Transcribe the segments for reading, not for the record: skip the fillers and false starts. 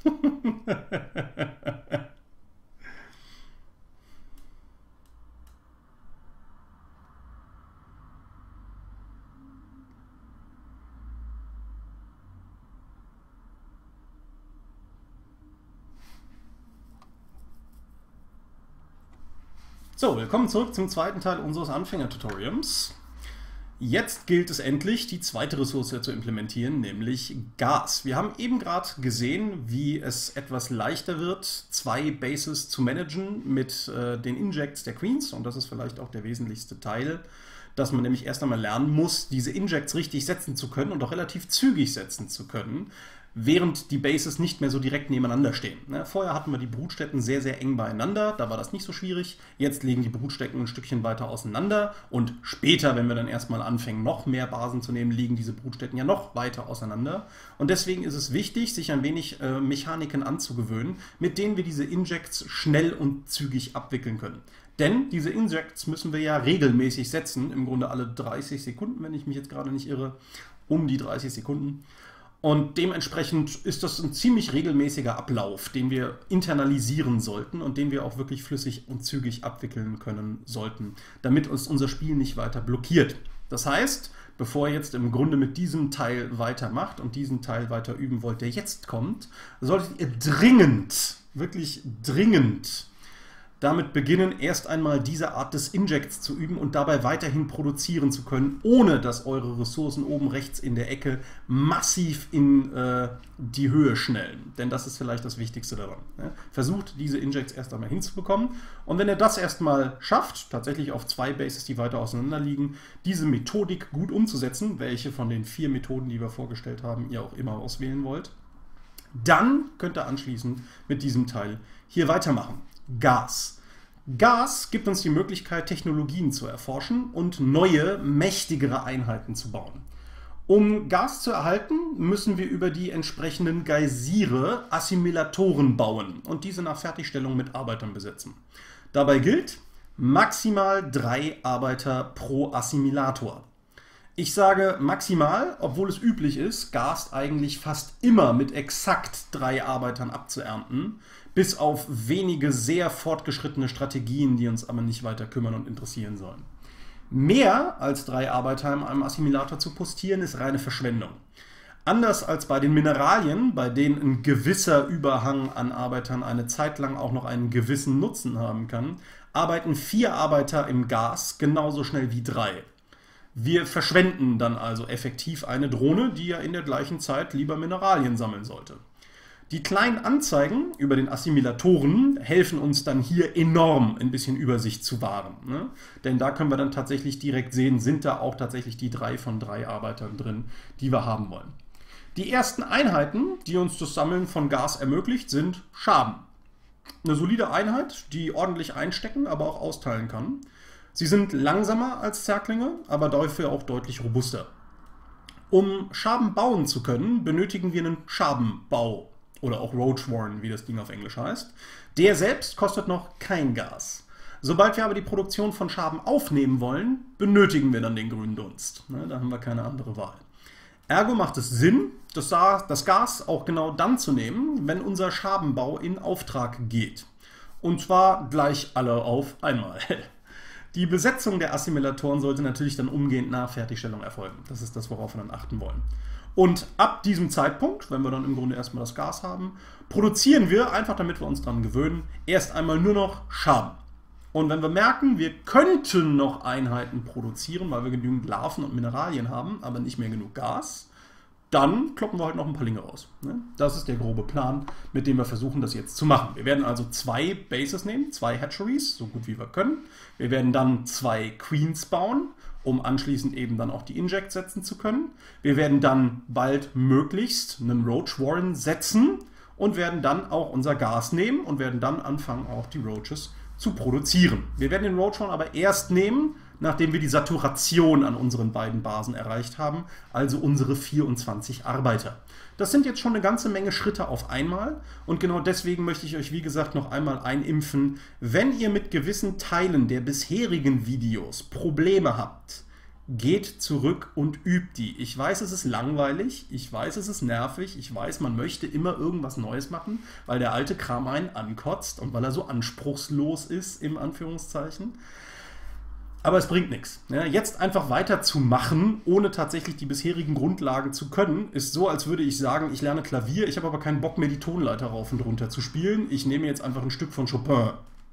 So, willkommen zurück zum zweiten Teil unseres Anfänger-Tutorials. Jetzt gilt es endlich, die zweite Ressource zu implementieren, nämlich Gas. Wir haben eben gerade gesehen, wie es etwas leichter wird, zwei Bases zu managen mit den Injects der Queens. Und das ist vielleicht auch der wesentlichste Teil, dass man nämlich erst einmal lernen muss, diese Injects richtig setzen zu können und auch relativ zügig setzen zu können, während die Bases nicht mehr so direkt nebeneinander stehen. Vorher hatten wir die Brutstätten sehr, sehr eng beieinander, da war das nicht so schwierig. Jetzt liegen die Brutstätten ein Stückchen weiter auseinander und später, wenn wir dann erstmal anfangen, noch mehr Basen zu nehmen, liegen diese Brutstätten ja noch weiter auseinander. Und deswegen ist es wichtig, sich ein wenig Mechaniken anzugewöhnen, mit denen wir diese Injects schnell und zügig abwickeln können. Denn diese Injects müssen wir ja regelmäßig setzen, im Grunde alle 30 Sekunden, wenn ich mich jetzt gerade nicht irre, um die 30 Sekunden. Und dementsprechend ist das ein ziemlich regelmäßiger Ablauf, den wir internalisieren sollten und den wir auch wirklich flüssig und zügig abwickeln können sollten, damit uns unser Spiel nicht weiter blockiert. Das heißt, bevor ihr jetzt im Grunde mit diesem Teil weitermacht und diesen Teil weiter üben wollt, der jetzt kommt, solltet ihr dringend, wirklich dringend damit beginnen, erst einmal diese Art des Injects zu üben und dabei weiterhin produzieren zu können, ohne dass eure Ressourcen oben rechts in der Ecke massiv in die Höhe schnellen. Denn das ist vielleicht das Wichtigste daran. Versucht, diese Injects erst einmal hinzubekommen. Und wenn ihr das erstmal schafft, tatsächlich auf zwei Bases, die weiter auseinander liegen, diese Methodik gut umzusetzen, welche von den 4 Methoden, die wir vorgestellt haben, ihr auch immer auswählen wollt, dann könnt ihr anschließend mit diesem Teil hier weitermachen. Gas. Gas gibt uns die Möglichkeit, Technologien zu erforschen und neue, mächtigere Einheiten zu bauen. Um Gas zu erhalten, müssen wir über die entsprechenden Geysire Assimilatoren bauen und diese nach Fertigstellung mit Arbeitern besetzen. Dabei gilt, maximal 3 Arbeiter pro Assimilator. Ich sage maximal, obwohl es üblich ist, Gas eigentlich fast immer mit exakt 3 Arbeitern abzuernten, bis auf wenige sehr fortgeschrittene Strategien, die uns aber nicht weiter kümmern und interessieren sollen. Mehr als 3 Arbeiter in einem Assimilator zu postieren, ist reine Verschwendung. Anders als bei den Mineralien, bei denen ein gewisser Überhang an Arbeitern eine Zeit lang auch noch einen gewissen Nutzen haben kann, arbeiten 4 Arbeiter im Gas genauso schnell wie 3. Wir verschwenden dann also effektiv eine Drohne, die ja in der gleichen Zeit lieber Mineralien sammeln sollte. Die kleinen Anzeigen über den Assimilatoren helfen uns dann hier enorm ein bisschen Übersicht zu wahren. Denn da können wir dann tatsächlich direkt sehen, sind da auch tatsächlich die 3 von 3 Arbeitern drin, die wir haben wollen. Die ersten Einheiten, die uns das Sammeln von Gas ermöglicht, sind Schaben. Eine solide Einheit, die ordentlich einstecken, aber auch austeilen kann. Sie sind langsamer als Zerklinge, aber dafür auch deutlich robuster. Um Schaben bauen zu können, benötigen wir einen Schabenbau. Oder auch Roachwarren, wie das Ding auf Englisch heißt. Der selbst kostet noch kein Gas. Sobald wir aber die Produktion von Schaben aufnehmen wollen, benötigen wir dann den grünen Dunst. Da haben wir keine andere Wahl. Ergo macht es Sinn, das Gas auch genau dann zu nehmen, wenn unser Schabenbau in Auftrag geht. Und zwar gleich alle auf einmal. Die Besetzung der Assimilatoren sollte natürlich dann umgehend nach Fertigstellung erfolgen. Das ist das, worauf wir dann achten wollen. Und ab diesem Zeitpunkt, wenn wir dann im Grunde erstmal das Gas haben, produzieren wir, einfach damit wir uns daran gewöhnen, erst einmal nur noch Schaben. Und wenn wir merken, wir könnten noch Einheiten produzieren, weil wir genügend Larven und Mineralien haben, aber nicht mehr genug Gas, dann kloppen wir halt noch ein paar Linge raus. Das ist der grobe Plan, mit dem wir versuchen, das jetzt zu machen. Wir werden also 2 Bases nehmen, 2 Hatcheries, so gut wie wir können. Wir werden dann 2 Queens bauen, um anschließend eben dann auch die Injects setzen zu können. Wir werden dann bald möglichst einen Roachwarren setzen und werden dann auch unser Gas nehmen und werden dann anfangen, auch die Roaches zu produzieren. Wir werden den Roachwarren aber erst nehmen, nachdem wir die Saturation an unseren beiden Basen erreicht haben, also unsere 24 Arbeiter. Das sind jetzt schon eine ganze Menge Schritte auf einmal und genau deswegen möchte ich euch, wie gesagt, noch einmal einimpfen, wenn ihr mit gewissen Teilen der bisherigen Videos Probleme habt, geht zurück und übt die. Ich weiß, es ist langweilig, ich weiß, es ist nervig, ich weiß, man möchte immer irgendwas Neues machen, weil der alte Kram einen ankotzt und weil er so anspruchslos ist, im Anführungszeichen. Aber es bringt nichts. Ja, jetzt einfach weiterzumachen, ohne tatsächlich die bisherigen Grundlagen zu können, ist so, als würde ich sagen, ich lerne Klavier, ich habe aber keinen Bock mehr, die Tonleiter rauf und runter zu spielen. Ich nehme jetzt einfach ein Stück von Chopin.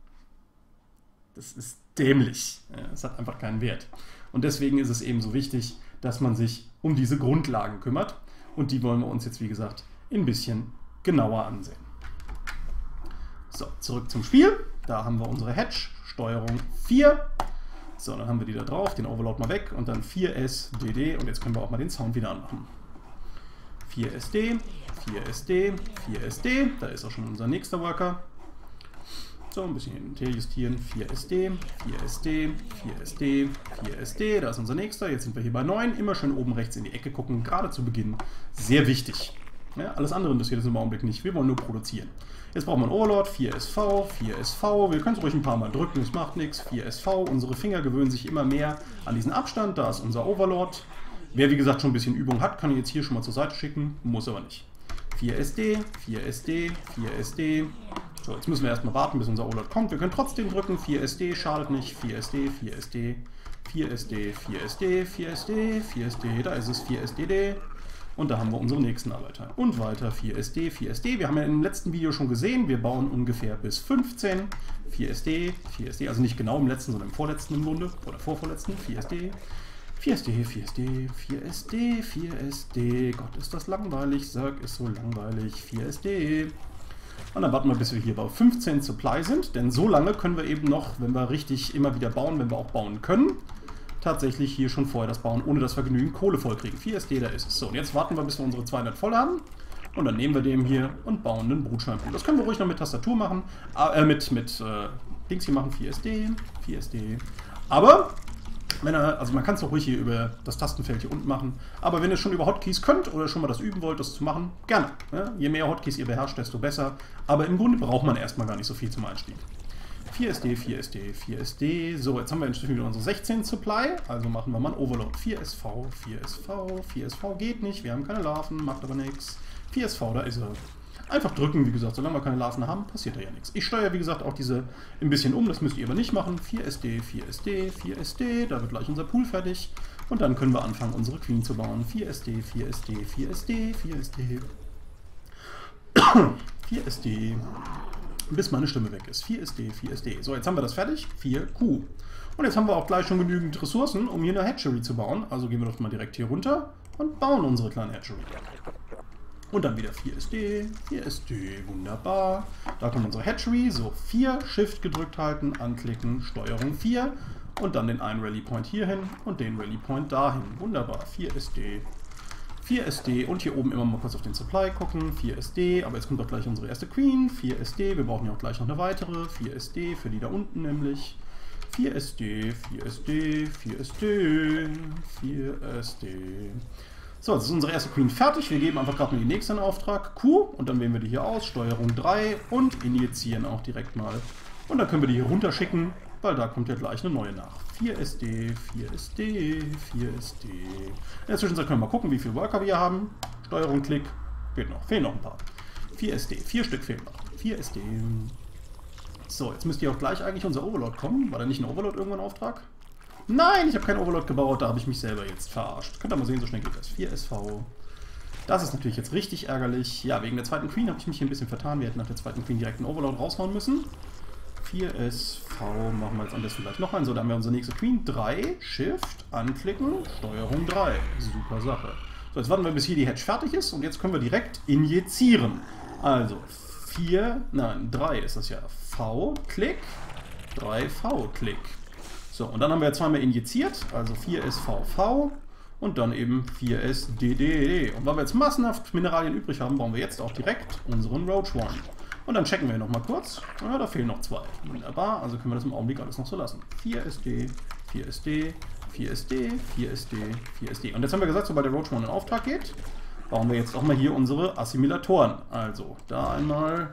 Das ist dämlich. Ja, das hat einfach keinen Wert. Und deswegen ist es eben so wichtig, dass man sich um diese Grundlagen kümmert. Und die wollen wir uns jetzt, wie gesagt, ein bisschen genauer ansehen. So, zurück zum Spiel. Da haben wir unsere Hedge, Steuerung 4. So, dann haben wir die da drauf, den Overload mal weg und dann 4SD. Und jetzt können wir auch mal den Sound wieder anmachen. 4SD, 4SD, 4SD. Da ist auch schon unser nächster Worker. So, ein bisschen hin und her justieren. 4SD, 4SD, 4SD, 4SD. Da ist unser nächster. Jetzt sind wir hier bei 9. Immer schön oben rechts in die Ecke gucken. Gerade zu Beginn. Sehr wichtig. Ja, alles andere interessiert uns im Augenblick nicht. Wir wollen nur produzieren. Jetzt brauchen wir einen Overlord. 4SV, 4SV. Wir können es ruhig ein paar Mal drücken. Es macht nichts. 4SV. Unsere Finger gewöhnen sich immer mehr an diesen Abstand. Da ist unser Overlord. Wer, wie gesagt, schon ein bisschen Übung hat, kann ich jetzt hier schon mal zur Seite schicken. Muss aber nicht. 4SD, 4SD, 4SD. So, jetzt müssen wir erstmal warten, bis unser Overlord kommt. Wir können trotzdem drücken. 4SD, schadet nicht. 4SD, 4SD, 4SD, 4SD, 4SD, 4SD. Da ist es 4SDD. Und da haben wir unsere nächsten Arbeiter. Und weiter 4SD, 4SD. Wir haben ja im letzten Video schon gesehen, wir bauen ungefähr bis 15. 4SD, 4SD. Also nicht genau im letzten, sondern im vorletzten im Grunde. Oder vorvorletzten. 4SD. 4SD, 4SD, 4SD, 4SD. Gott, ist das langweilig. Zerg ist so langweilig. 4SD. Und dann warten wir, bis wir hier bei 15 Supply sind. Denn so lange können wir eben noch, wenn wir richtig immer wieder bauen, wenn wir auch bauen können, tatsächlich hier schon vorher das bauen, ohne dass wir genügend Kohle voll kriegen. 4SD, da ist es. So, und jetzt warten wir, bis wir unsere 200 voll haben. Und dann nehmen wir dem hier und bauen einen Brutscheinpool. Das können wir ruhig noch mit Tastatur machen. Mit Dings hier machen. 4SD, 4SD. Aber also man kann es auch ruhig hier über das Tastenfeld hier unten machen. Aber wenn ihr schon über Hotkeys könnt oder schon mal das üben wollt, das zu machen, gerne. Ja, je mehr Hotkeys ihr beherrscht, desto besser. Aber im Grunde braucht man erstmal gar nicht so viel zum Einstieg. 4SD, 4SD, 4SD. So, jetzt haben wir inzwischen wieder unsere 16 Supply. Also machen wir mal einen Overload. 4SV, 4SV, 4SV geht nicht. Wir haben keine Larven, macht aber nichts. 4SV, da ist er. Einfach drücken, wie gesagt, solange wir keine Larven haben, passiert da ja nichts. Ich steuere, wie gesagt, auch diese ein bisschen um, das müsst ihr aber nicht machen. 4SD, 4SD, 4SD, da wird gleich unser Pool fertig. Und dann können wir anfangen, unsere Queen zu bauen. 4SD, 4SD, 4SD, 4SD. 4SD. Bis meine Stimme weg ist. 4SD, 4SD. So, jetzt haben wir das fertig. 4Q. Und jetzt haben wir auch gleich schon genügend Ressourcen, um hier eine Hatchery zu bauen. Also gehen wir doch mal direkt hier runter und bauen unsere kleine Hatchery. Und dann wieder 4SD, 4SD, wunderbar. Da kommt unsere Hatchery, so 4, Shift gedrückt halten, anklicken, Steuerung 4 und dann den einen Rally Point hier hin und den Rally Point dahin. Wunderbar, 4SD, 4SD und hier oben immer mal kurz auf den Supply gucken, 4SD, aber jetzt kommt doch gleich unsere erste Queen, 4SD, wir brauchen ja auch gleich noch eine weitere, 4SD für die da unten nämlich. 4SD, 4SD, 4SD, 4SD. So, jetzt ist unsere erste Queen fertig. Wir geben einfach gerade mal die nächste in Auftrag. Q und dann wählen wir die hier aus. Steuerung 3 und injizieren auch direkt mal. Und dann können wir die hier runterschicken, weil da kommt ja gleich eine neue nach. 4SD, 4SD, 4SD. In der Zwischenzeit können wir mal gucken, wie viele Worker wir haben. Steuerung, Klick. Fehlt noch. Fehlen noch ein paar. 4SD. 4 Stück fehlen noch. 4SD. So, jetzt müsste ja auch gleich eigentlich unser Overlord kommen. War da nicht ein Overlord irgendwann in Auftrag? Nein, ich habe keinen Overlord gebaut, da habe ich mich selber jetzt verarscht. Könnt ihr mal sehen, so schnell geht das. 4SV. Das ist natürlich jetzt richtig ärgerlich. Ja, wegen der zweiten Queen habe ich mich hier ein bisschen vertan. Wir hätten nach der zweiten Queen direkt einen Overlord raushauen müssen. 4SV machen wir jetzt am besten gleich noch einen. So, da haben wir unsere nächste Queen. 3, Shift, anklicken, Steuerung 3. Super Sache. So, jetzt warten wir, bis hier die Hedge fertig ist und jetzt können wir direkt injizieren. Also 3 ist das ja. V, Klick, 3V, Klick. So, und dann haben wir jetzt zweimal injiziert, also 4SVV und dann eben 4SDD. Und weil wir jetzt massenhaft Mineralien übrig haben, bauen wir jetzt auch direkt unseren Roach One. Und dann checken wir nochmal kurz. Ja, da fehlen noch 2. Wunderbar, also können wir das im Augenblick alles noch so lassen. 4SD, 4SD, 4SD, 4SD, 4SD. Und jetzt haben wir gesagt, sobald der Roach One in Auftrag geht, bauen wir jetzt auch mal hier unsere Assimilatoren. Also da einmal,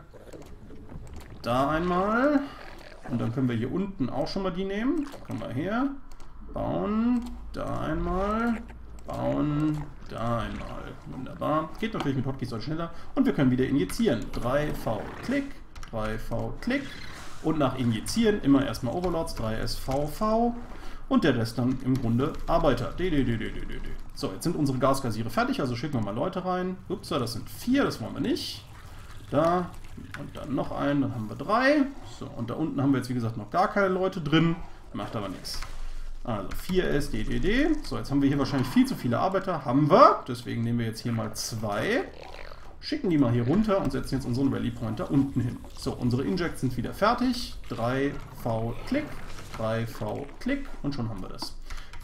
da einmal. Und dann können wir hier unten auch schon mal die nehmen. Kommen wir her, bauen, da einmal, bauen, da einmal. Wunderbar. Geht natürlich mit Hotkeys deutlich schneller. Und wir können wieder injizieren. 3V, Klick, 3V, Klick. Und nach Injizieren immer erstmal Overlords, 3SVV. Und der Rest dann im Grunde Arbeiter. So, jetzt sind unsere Gasgassiere fertig, also schicken wir mal Leute rein. Ups, das sind 4, das wollen wir nicht. Da und dann noch einen, dann haben wir 3. So, und da unten haben wir jetzt wie gesagt noch gar keine Leute drin. Macht aber nichts. Also 4SDDD. So, jetzt haben wir hier wahrscheinlich viel zu viele Arbeiter. Haben wir. Deswegen nehmen wir jetzt hier mal 2. Schicken die mal hier runter und setzen jetzt unseren Rally Pointer unten hin. So, unsere Injects sind wieder fertig. 3V Klick, 3V Klick und schon haben wir das.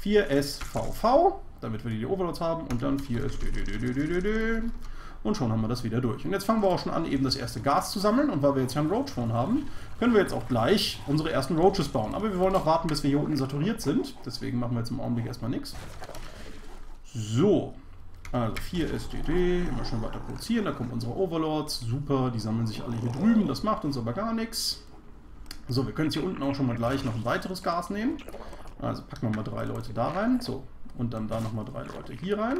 4SVV, damit wir die Overlords haben und dann 4SDDDDD und schon haben wir das wieder durch. Und jetzt fangen wir auch schon an, eben das erste Gas zu sammeln und weil wir jetzt ja einen Roach Phone haben, können wir jetzt auch gleich unsere ersten Roaches bauen. Aber wir wollen noch warten, bis wir hier unten saturiert sind. Deswegen machen wir jetzt im Augenblick erstmal nichts. So. Also 4SDD, immer schön weiter produzieren, da kommen unsere Overlords, super, die sammeln sich alle hier drüben, das macht uns aber gar nichts. So, wir können jetzt hier unten auch schon mal gleich noch ein weiteres Gas nehmen. Also packen wir mal 3 Leute da rein, so, und dann da nochmal 3 Leute hier rein.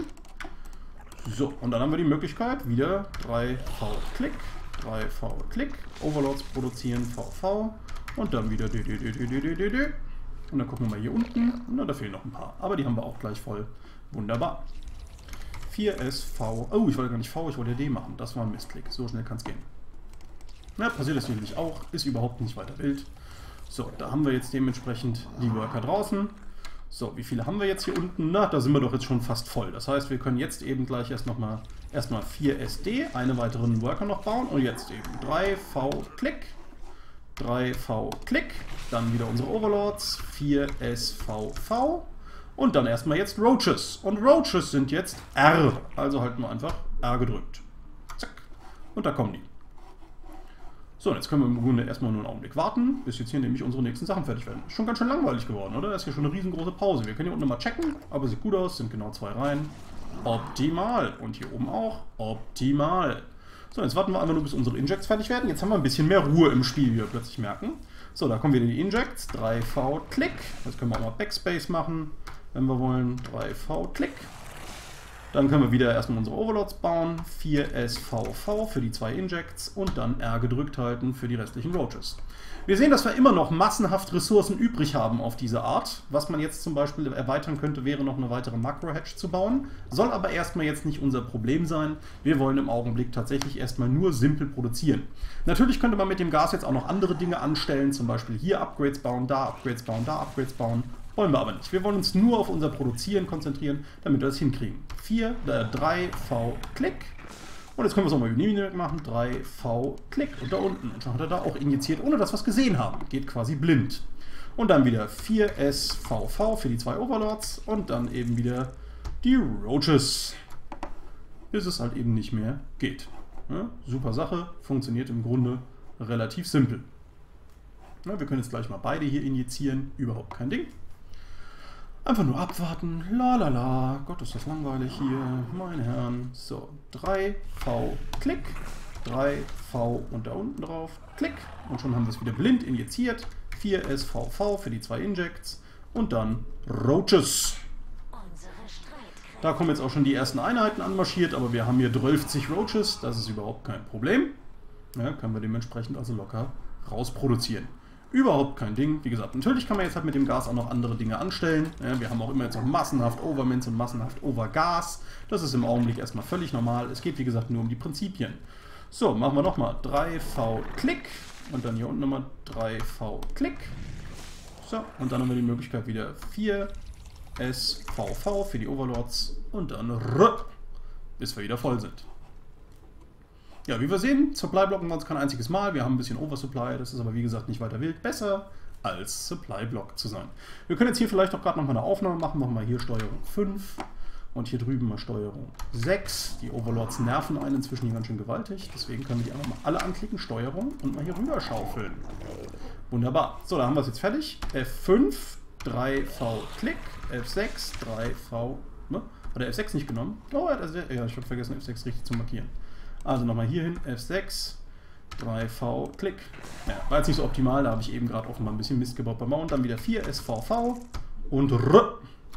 So, und dann haben wir die Möglichkeit, wieder 3V Klick, 3V Klick, Overlords produzieren, VV, und dann wieder DDDDDD. Und dann gucken wir mal hier unten, na, da fehlen noch ein paar, aber die haben wir auch gleich voll, wunderbar. 4SV. Oh, ich wollte gar nicht V, ich wollte D machen. Das war ein Missklick. So schnell kann es gehen. Na, passiert das natürlich auch. Ist überhaupt nicht weiter wild. So, da haben wir jetzt dementsprechend die Worker draußen. So, wie viele haben wir jetzt hier unten? Na, da sind wir doch jetzt schon fast voll. Das heißt, wir können jetzt eben gleich erstmal 4SD, einen weiteren Worker noch bauen. Und jetzt eben 3V Klick, 3V Klick, dann wieder unsere Overlords, 4SVV. Und dann erstmal jetzt Roaches. Und Roaches sind jetzt R. Also halt nur einfach R gedrückt. Zack. Und da kommen die. So, und jetzt können wir im Grunde erstmal nur einen Augenblick warten, bis jetzt hier nämlich unsere nächsten Sachen fertig werden. Ist schon ganz schön langweilig geworden, oder? Das ist hier schon eine riesengroße Pause. Wir können hier unten mal checken, aber sieht gut aus, sind genau 2 Reihen. Optimal. Und hier oben auch. Optimal. So, jetzt warten wir einfach nur, bis unsere Injects fertig werden. Jetzt haben wir ein bisschen mehr Ruhe im Spiel, wie wir plötzlich merken. So, da kommen wieder die Injects. 3V Klick. Jetzt können wir auch mal Backspace machen, wenn wir wollen. 3V Klick. Dann können wir wieder erstmal unsere Overlords bauen. 4SVV für die 2 Injects und dann R gedrückt halten für die restlichen Roaches. Wir sehen, dass wir immer noch massenhaft Ressourcen übrig haben auf diese Art. Was man jetzt zum Beispiel erweitern könnte, wäre noch eine weitere Makro-Hatch zu bauen. Soll aber erstmal jetzt nicht unser Problem sein. Wir wollen im Augenblick tatsächlich erstmal nur simpel produzieren. Natürlich könnte man mit dem Gas jetzt auch noch andere Dinge anstellen, zum Beispiel hier Upgrades bauen, da Upgrades bauen, da Upgrades bauen. Wollen wir aber nicht. Wir wollen uns nur auf unser Produzieren konzentrieren, damit wir das hinkriegen. 3V Klick. Und jetzt können wir es auch mal Unit machen. 3V Klick. Und da unten. Und schon hat er da auch injiziert, ohne dass wir es gesehen haben. Geht quasi blind. Und dann wieder 4SVV für die 2 Overlords. Und dann eben wieder die Roaches. Bis es halt eben nicht mehr geht. Ja, super Sache. Funktioniert im Grunde relativ simpel. Ja, wir können jetzt gleich mal beide hier injizieren. Überhaupt kein Ding. Einfach nur abwarten. Lalala. Gott, ist das langweilig hier. Meine Herren. So, 3V Klick. 3V und da unten drauf. Klick. Und schon haben wir es wieder blind injiziert. 4SVV für die 2 Injects. Und dann Roaches. Da kommen jetzt auch schon die ersten Einheiten anmarschiert, aber wir haben hier 12 Roaches. Das ist überhaupt kein Problem. Ja, können wir dementsprechend also locker rausproduzieren. Überhaupt kein Ding. Wie gesagt, natürlich kann man jetzt halt mit dem Gas auch noch andere Dinge anstellen. Ja, wir haben auch immer jetzt noch massenhaft Overmints und massenhaft Overgas. Das ist im Augenblick erstmal völlig normal. Es geht, wie gesagt, nur um die Prinzipien. So, machen wir nochmal 3V Klick. Und dann hier unten nochmal 3V Klick. So, und dann haben wir die Möglichkeit wieder 4SVV für die Overlords. Und dann R, bis wir wieder voll sind. Ja, wie wir sehen, Supply blocken wir uns kein einziges Mal. Wir haben ein bisschen Oversupply, das ist aber wie gesagt nicht weiter wild. Besser als Supply Block zu sein. Wir können jetzt hier vielleicht auch gerade noch mal eine Aufnahme machen. Machen wir hier Steuerung 5 und hier drüben mal Steuerung 6. Die Overlords nerven einen inzwischen hier ganz schön gewaltig. Deswegen können wir die einfach mal alle anklicken, Steuerung und mal hier rüber schaufeln. Wunderbar. So, da haben wir es jetzt fertig. F5, 3V Klick, F6, 3V, ne? Hat er F6 nicht genommen? Oh, ja, ich habe vergessen F6 richtig zu markieren. Also nochmal hier hin, F6, 3V, Klick. Ja, war jetzt nicht so optimal, da habe ich eben gerade offenbar ein bisschen Mist gebaut beim Mount. Dann wieder 4SVV und R.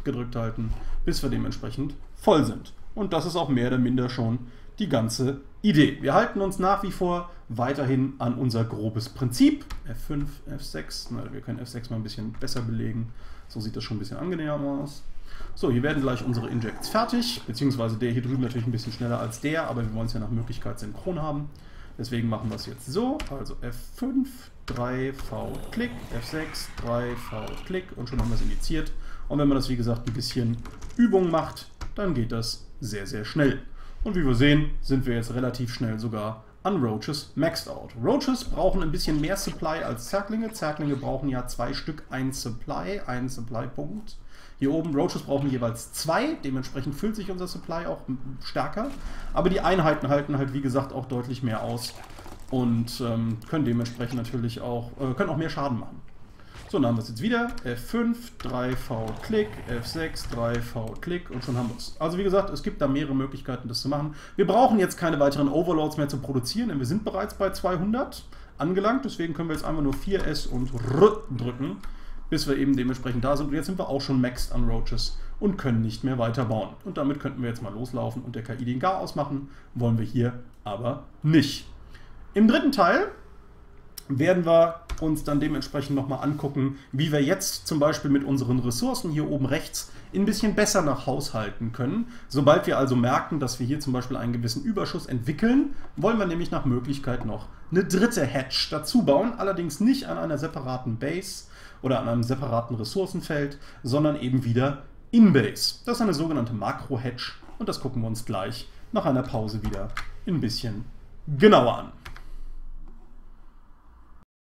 Shift gedrückt halten, bis wir dementsprechend voll sind. Und das ist auch mehr oder minder schon die ganze Idee. Wir halten uns nach wie vor weiterhin an unser grobes Prinzip. F5, F6, na, wir können F6 mal ein bisschen besser belegen. So sieht das schon ein bisschen angenehmer aus. So, hier werden gleich unsere Injects fertig, beziehungsweise der hier drüben natürlich ein bisschen schneller als der, aber wir wollen es ja nach Möglichkeit synchron haben. Deswegen machen wir es jetzt so, also F5, 3V, Klick, F6, 3V, Klick und schon haben wir es initiiert. Und wenn man das wie gesagt ein bisschen Übung macht, dann geht das sehr, sehr schnell. Und wie wir sehen, sind wir jetzt relativ schnell sogar an Roaches maxed out. Roaches brauchen ein bisschen mehr Supply als Zerglinge. Zerglinge brauchen ja 2 Stück, ein Supply-Punkt. Hier oben, Roaches brauchen jeweils 2, dementsprechend füllt sich unser Supply auch stärker. Aber die Einheiten halten halt wie gesagt auch deutlich mehr aus und können dementsprechend natürlich auch, können auch mehr Schaden machen. So, dann haben wir es jetzt wieder. F5, 3V, Klick, F6, 3V, Klick und schon haben wir es. Also wie gesagt, es gibt da mehrere Möglichkeiten, das zu machen. Wir brauchen jetzt keine weiteren Overloads mehr zu produzieren, denn wir sind bereits bei 200 angelangt. Deswegen können wir jetzt einfach nur 4S und R drücken, bis wir eben dementsprechend da sind. Und jetzt sind wir auch schon maxed an Roaches und können nicht mehr weiterbauen. Und damit könnten wir jetzt mal loslaufen und der KI den Gar ausmachen. Wollen wir hier aber nicht. Im dritten Teil werden wir uns dann dementsprechend nochmal angucken, wie wir jetzt zum Beispiel mit unseren Ressourcen hier oben rechts ein bisschen besser nach haushalten können. Sobald wir also merken, dass wir hier zum Beispiel einen gewissen Überschuss entwickeln, wollen wir nämlich nach Möglichkeit noch eine dritte Hatch dazu bauen, allerdings nicht an einer separaten Base oder an einem separaten Ressourcenfeld, sondern eben wieder in Base. Das ist eine sogenannte Makro-Hatch und das gucken wir uns gleich nach einer Pause wieder ein bisschen genauer an.